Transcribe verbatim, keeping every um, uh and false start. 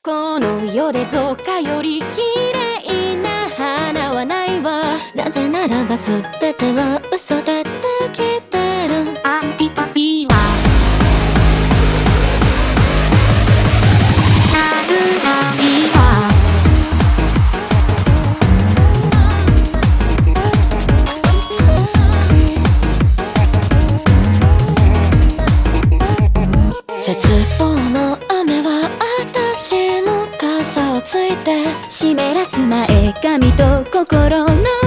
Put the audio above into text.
この世で造花より綺麗な花はないわ。 なぜならば全ては嘘でできてる。 アンティパシーは春がいいわ。 絶望の雨は私の傘をついて湿らす前髪と心の